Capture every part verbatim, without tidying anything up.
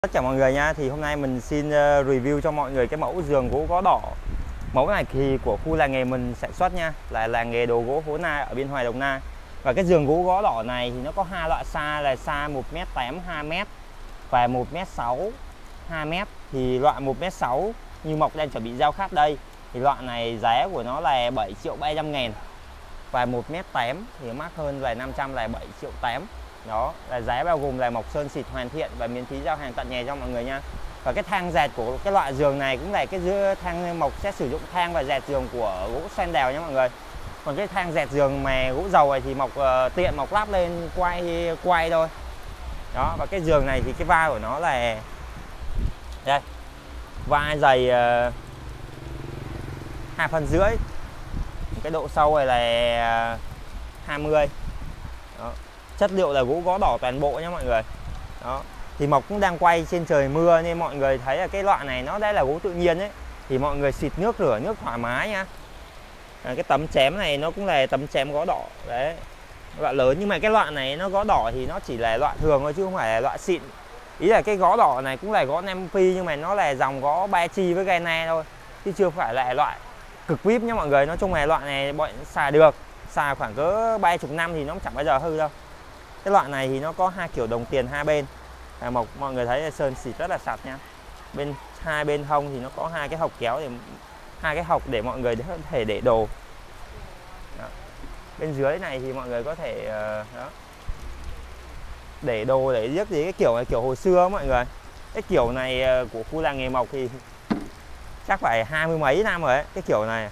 Tất cả mọi người nha, thì hôm nay mình xin uh, review cho mọi người cái mẫu giường gỗ gõ đỏ. Mẫu này thì của khu làng nghề mình sản xuất nha, là làng nghề đồ gỗ Hố Nai ở Biên Hòa, Đồng Nai. Và cái giường gỗ gõ đỏ này thì nó có hai loại size là size một mét tám hai mét và một mét sáu hai mét. Thì loại một mét sáu như Mộc đang chuẩn bị giao khách đây, thì loại này giá của nó là bảy triệu ba trăm ngàn. Và một mét tám thì mắc hơn là năm trăm, là bảy triệu tám. Đó là giá bao gồm là Mộc sơn xịt hoàn thiện và miễn phí giao hàng tận nhà cho mọi người nha. Và cái thang dệt của cái loại giường này cũng là cái giữa thang Mộc sẽ sử dụng thang và dệt giường của gỗ xoan đào nha mọi người. Còn cái thang dệt giường mà gỗ dầu này thì Mộc uh, tiện Mộc lắp lên quay quay thôi. Đó, và cái giường này thì cái vai của nó là đây, vai dày uh, hai phân rưỡi, cái độ sâu này là uh, hai mươi. Đó. Chất liệu là gỗ gõ đỏ toàn bộ nha mọi người. Đó. Thì Mộc cũng đang quay trên trời mưa nên mọi người thấy là cái loại này nó đã là gỗ tự nhiên ấy, thì mọi người xịt nước rửa nước thoải mái nha. À, cái tấm chém này nó cũng là tấm chém gõ đỏ đấy, loại lớn. Nhưng mà cái loại này nó gõ đỏ thì nó chỉ là loại thường thôi chứ không phải là loại xịn. Ý là cái gõ đỏ này cũng là gõ năm pi nhưng mà nó là dòng gõ ba chi với Ghana thôi, chứ chưa phải là loại cực vip nha mọi người. Nói chung là loại này bọn xài được, xài khoảng cỡ ba mươi năm thì nó chẳng bao giờ hư đâu. Cái loại này thì nó có hai kiểu đồng tiền hai bên. À, Mộc mọi người thấy là sơn xịt rất là sạch nha. Bên hai bên hông thì nó có hai cái hộc kéo, để hai cái hộc để mọi người có thể để đồ. Đó. Bên dưới này thì mọi người có thể uh, đó, để đồ, để giấc gì cái kiểu này, kiểu hồi xưa mọi người. Cái kiểu này uh, của khu làng nghề Mộc thì chắc phải hai mươi mấy năm rồi ấy, cái kiểu này.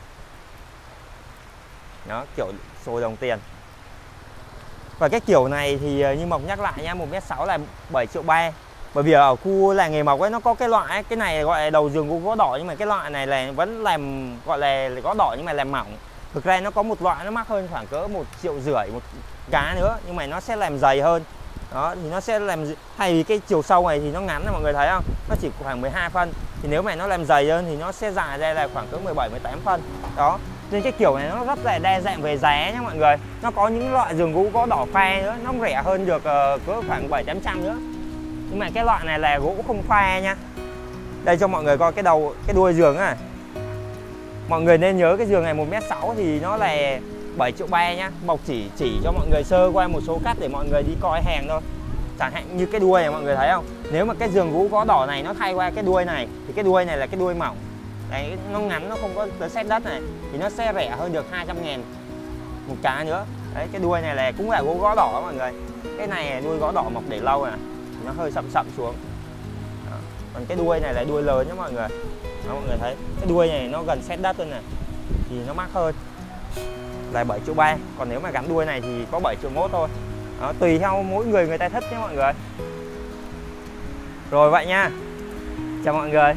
Đó, kiểu sồi đồng tiền. Và cái kiểu này thì như Mộc nhắc lại nha, một mét sáu là bảy triệu ba. Bởi vì ở khu làng nghề Mộc ấy nó có cái loại ấy, cái này gọi là đầu giường gỗ gõ đỏ, nhưng mà cái loại này là vẫn làm gọi là gõ đỏ nhưng mà làm mỏng. Thực ra nó có một loại nó mắc hơn khoảng cỡ một triệu rưỡi một cá nữa, nhưng mà nó sẽ làm dày hơn. Đó, thì nó sẽ làm, thay vì cái chiều sâu này thì nó ngắn, mọi người thấy không? Nó chỉ khoảng mười hai phân. Thì nếu mà nó làm dày hơn thì nó sẽ dài ra là khoảng cỡ mười bảy mười tám phân. Đó. Nên cái kiểu này nó rất là đa dạng về giá nhé mọi người. Nó có những loại giường gỗ gõ đỏ pha nữa, nó rẻ hơn được uh, cỡ khoảng bảy tám trăm nữa. Nhưng mà cái loại này là gỗ không pha nha. Đây cho mọi người coi cái đầu, cái đuôi giường á. Mọi người nên nhớ cái giường này một mét sáu thì nó là bảy triệu ba nhá. Mộc chỉ chỉ cho mọi người sơ qua một số cắt để mọi người đi coi hàng thôi. Chẳng hạn như cái đuôi này mọi người thấy không? Nếu mà cái giường gỗ gõ đỏ này nó thay qua cái đuôi này thì cái đuôi này là cái đuôi mỏng. Đấy, nó ngắn, nó không có tới set đất này thì nó sẽ rẻ hơn được hai trăm ngàn một cá nữa. Đấy, cái đuôi này là cũng là gỗ gõ đỏ mọi người. Cái này đuôi gõ đỏ Mộc để lâu nè, nó hơi sậm sậm xuống. Đó. Còn cái đuôi này là đuôi lớn nhé mọi người. Đó, mọi người thấy cái đuôi này nó gần set đất hơn này thì nó mắc hơn, là bảy triệu ba. Còn nếu mà gắn đuôi này thì có bảy triệu mốt thôi. Đó, tùy theo mỗi người người ta thích nhé mọi người. Rồi vậy nha, chào mọi người.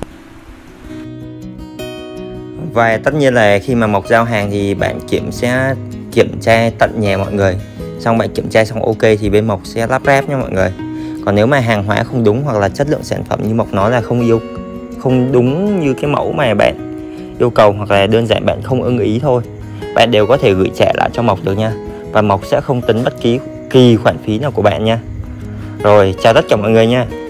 Và tất nhiên là khi mà Mộc giao hàng thì bạn kiểm sẽ kiểm tra tận nhà mọi người. Xong bạn kiểm tra xong ok thì bên Mộc sẽ lắp ráp nha mọi người. Còn nếu mà hàng hóa không đúng hoặc là chất lượng sản phẩm như Mộc nói là không yêu không đúng như cái mẫu mà bạn yêu cầu, hoặc là đơn giản bạn không ưng ý thôi, bạn đều có thể gửi trả lại cho Mộc được nha. Và Mộc sẽ không tính bất kỳ kỳ khoản phí nào của bạn nha. Rồi chào tất cả mọi người nha.